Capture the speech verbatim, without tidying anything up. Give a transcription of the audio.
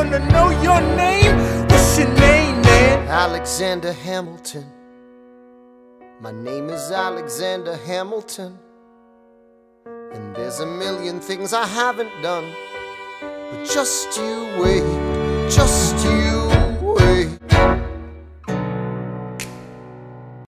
wanna know your name. What's your name, man? Alexander Hamilton. My name is Alexander Hamilton. And there's a million things I haven't done. But just you wait, just